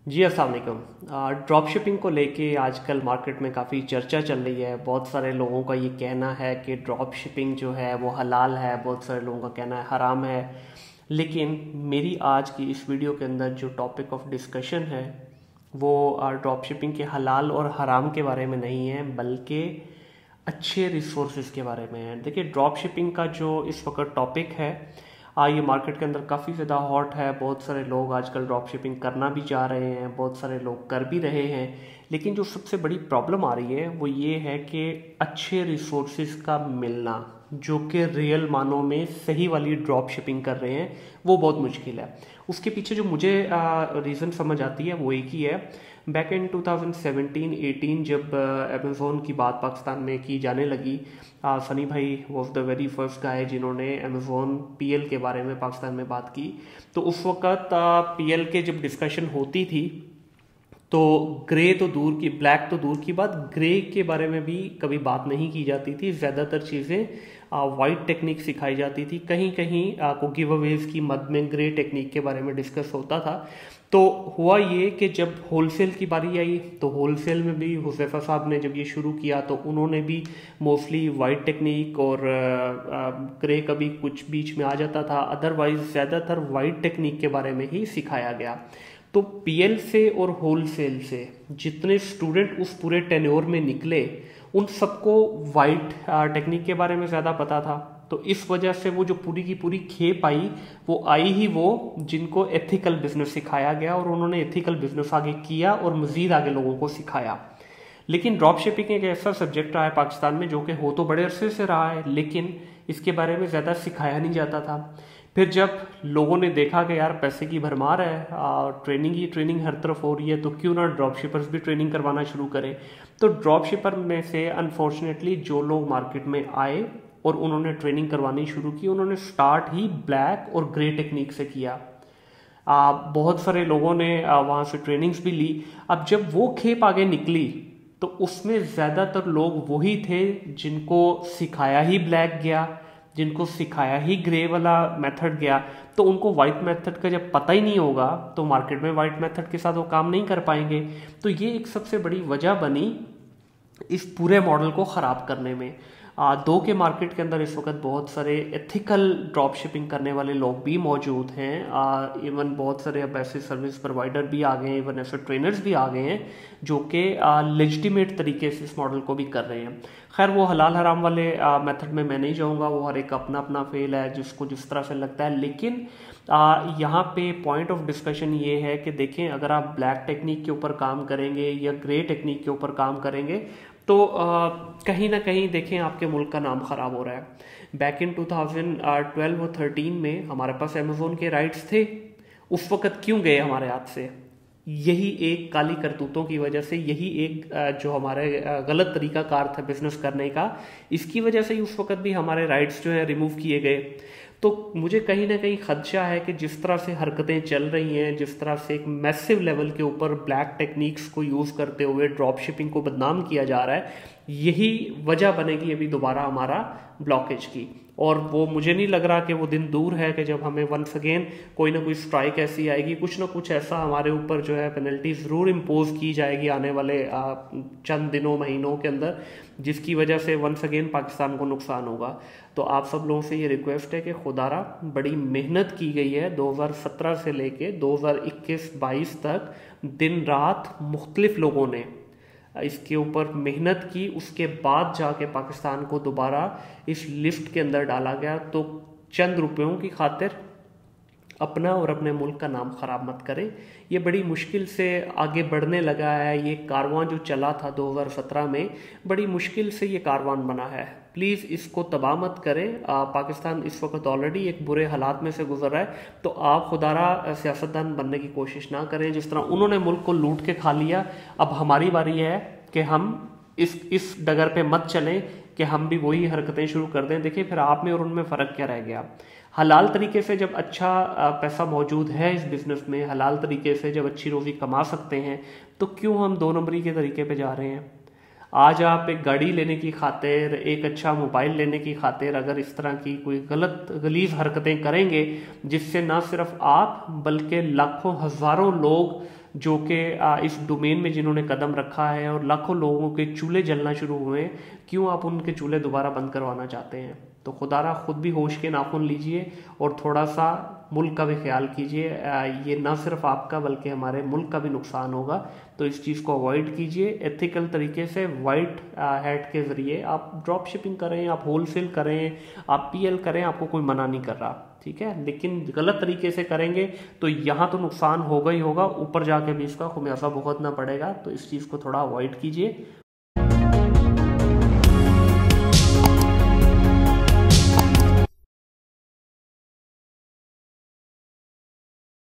जी अस्सलाम वालेकुम। Drop shipping को लेके आजकल मार्केट में काफ़ी चर्चा चल रही है। बहुत सारे लोगों का ये कहना है कि ड्रॉप शिपिंग जो है वो हलाल है, बहुत सारे लोगों का कहना है हराम है। लेकिन मेरी आज की इस वीडियो के अंदर जो टॉपिक ऑफ डिस्कशन है वो ड्रॉप शिपिंग के हलाल और हराम के बारे में नहीं है, बल्कि अच्छे रिसोर्सेज के बारे में है। देखिए, ड्रॉप शिपिंग का जो इस वक्त टॉपिक है ये मार्केट के अंदर काफ़ी ज़्यादा हॉट है। बहुत सारे लोग आजकल ड्रॉप शिपिंग करना भी चाह रहे हैं, बहुत सारे लोग कर भी रहे हैं। लेकिन जो सबसे बड़ी प्रॉब्लम आ रही है वो ये है कि अच्छे रिसोर्सेज का मिलना, जो कि रियल मानों में सही वाली ड्रॉप शिपिंग कर रहे हैं, वो बहुत मुश्किल है। उसके पीछे जो मुझे रीज़न समझ आती है वो एक ही है। बैक इन 2017-18 जब अमेज़ोन की बात पाकिस्तान में की जाने लगी, सनी भाई was the very first guy जिन्होंने अमेज़ोन पीएल के बारे में पाकिस्तान में बात की। तो उस वक्त पीएल के जब डिस्कशन होती थी तो ग्रे तो दूर की, ब्लैक तो दूर की बात, ग्रे के बारे में भी कभी बात नहीं की जाती थी। ज़्यादातर चीज़ें वाइट टेक्निक सिखाई जाती थी। कहीं कहीं को गिव अवेज की मद में ग्रे टेक्निक के बारे में डिस्कस होता था। तो हुआ ये कि जब होलसेल की बारी आई तो होलसेल में भी हुज़ैफा साहब ने जब ये शुरू किया तो उन्होंने भी मोस्टली वाइट टेक्निक और ग्रे कभी कुछ बीच में आ जाता था, अदरवाइज ज़्यादातर वाइट टेक्निक के बारे में ही सिखाया गया। तो पीएल से और होलसेल से जितने स्टूडेंट उस पूरे टेन्योर में निकले उन सबको वाइट टेक्निक के बारे में ज़्यादा पता था। तो इस वजह से वो जो पूरी की पूरी खेप आई वो आई ही वो जिनको एथिकल बिजनेस सिखाया गया, और उन्होंने एथिकल बिजनेस आगे किया और मज़ीद आगे लोगों को सिखाया। लेकिन ड्रॉप शिपिंग एक ऐसा सब्जेक्ट रहा है पाकिस्तान में जो कि हो तो बड़े अरसे से रहा है, लेकिन इसके बारे में ज़्यादा सिखाया नहीं जाता था। फिर जब लोगों ने देखा कि यार पैसे की भरमार है, ट्रेनिंग ही ट्रेनिंग हर तरफ हो रही है, तो क्यों ना ड्रॉप शिपर्स भी ट्रेनिंग करवाना शुरू करें। तो ड्रॉप शिपर में से अनफॉर्चुनेटली जो लोग मार्केट में आए और उन्होंने ट्रेनिंग करवानी शुरू की, उन्होंने स्टार्ट ही ब्लैक और ग्रे टेक्निक से किया। बहुत सारे लोगों ने वहाँ से ट्रेनिंग्स भी ली। अब जब वो खेप आगे निकली तो उसमें ज़्यादातर लोग वही थे जिनको सिखाया ही ब्लैक गया, जिनको सिखाया ही ग्रे वाला मेथड गया। तो उनको वाइट मेथड का जब पता ही नहीं होगा तो मार्केट में वाइट मेथड के साथ वो काम नहीं कर पाएंगे। तो ये एक सबसे बड़ी वजह बनी इस पूरे मॉडल को ख़राब करने में। दो के मार्केट के अंदर इस वक्त बहुत सारे एथिकल ड्रॉप शिपिंग करने वाले लोग भी मौजूद हैं। इवन बहुत सारे अब ऐसे सर्विस प्रोवाइडर भी आ गए हैं, इवन ऐसे ट्रेनर्स भी आ गए हैं जो कि लेजिटिमेट तरीके से इस मॉडल को भी कर रहे हैं। खैर, वो हलाल हराम वाले मेथड में मैं नहीं जाऊँगा, वो हर एक अपना अपना फेल है जिसको जिस तरह से लगता है। लेकिन यहाँ पे पॉइंट ऑफ डिस्कशन ये है कि देखें, अगर आप ब्लैक टेक्निक के ऊपर काम करेंगे या ग्रे टेक्निक के ऊपर काम करेंगे तो कहीं ना कहीं देखें आपके मुल्क का नाम ख़राब हो रहा है। बैक इन 2012 और 13 में हमारे पास अमेज़ोन के राइट्स थे। उस वक़्त क्यों गए हमारे हाथ से? यही एक काली करतूतों की वजह से, यही एक जो हमारे गलत तरीका कार था बिजनेस करने का, इसकी वजह से ही उस वक़्त भी हमारे राइट्स जो है रिमूव किए गए। तो मुझे कहीं ना कहीं खदशा है कि जिस तरह से हरकतें चल रही हैं, जिस तरह से एक मैसिव लेवल के ऊपर ब्लैक टेक्निक्स को यूज़ करते हुए ड्रॉप शिपिंग को बदनाम किया जा रहा है, यही वजह बनेगी अभी दोबारा हमारा ब्लॉकेज की। और वो मुझे नहीं लग रहा कि वो दिन दूर है कि जब हमें वंस अगेन कोई ना कोई स्ट्राइक ऐसी आएगी, कुछ ना कुछ ऐसा हमारे ऊपर जो है पेनल्टी ज़रूर इम्पोज की जाएगी आने वाले चंद दिनों महीनों के अंदर, जिसकी वजह से वंस अगेन पाकिस्तान को नुकसान होगा। तो आप सब लोगों से ये रिक्वेस्ट है कि खुदारा, बड़ी मेहनत की गई है 2017 से लेके 2021-22 तक, दिन रात मुख्तलिफ लोगों ने इसके ऊपर मेहनत की, उसके बाद जाके पाकिस्तान को दोबारा इस लिस्ट के अंदर डाला गया। तो चंद रुपयों की खातिर अपना और अपने मुल्क का नाम ख़राब मत करें। ये बड़ी मुश्किल से आगे बढ़ने लगा है। ये कारवां जो चला था 2017 में, बड़ी मुश्किल से ये कारवां बना है। प्लीज़ इसको तबाह मत करें। पाकिस्तान इस वक्त ऑलरेडी एक बुरे हालात में से गुजर रहा है, तो आप खुदारा सियासतदान बनने की कोशिश ना करें। जिस तरह उन्होंने मुल्क को लूट के खा लिया, अब हमारी बारी है कि हम इस डगर पे मत चलें कि हम भी वही हरकतें शुरू कर दें। देखिए, फिर आप में और उनमें फ़र्क क्या रह गया? हलाल तरीके से जब अच्छा पैसा मौजूद है इस बिज़नेस में, हलाल तरीके से जब अच्छी रोज़ी कमा सकते हैं, तो क्यों हम दो नंबरी के तरीके पे जा रहे हैं? आज आप एक गाड़ी लेने की खातिर, एक अच्छा मोबाइल लेने की खातिर अगर इस तरह की कोई गलत गलीज हरकतें करेंगे, जिससे ना सिर्फ आप बल्कि लाखों हज़ारों लोग जो कि इस डोमेन में जिन्होंने कदम रखा है और लाखों लोगों के चूल्हे जलना शुरू हुए हैं, क्यों आप उनके चूल्हे दोबारा बंद करवाना चाहते हैं? तो खुदारा खुद भी होश के नाखून लीजिए और थोड़ा सा मुल्क का भी ख्याल कीजिए। ये ना सिर्फ आपका बल्कि हमारे मुल्क का भी नुकसान होगा, तो इस चीज़ को अवॉइड कीजिए। एथिकल तरीके से वाइट हैट के ज़रिए आप ड्रॉप शिपिंग करें, आप होलसेल करें, आप पीएल करें, आपको कोई मना नहीं कर रहा, ठीक है। लेकिन गलत तरीके से करेंगे तो यहाँ तो नुकसान होगा ही होगा, ऊपर जाके भी इसका खुमियासा भुगतना पड़ेगा। तो इस चीज़ को थोड़ा अवॉइड कीजिए।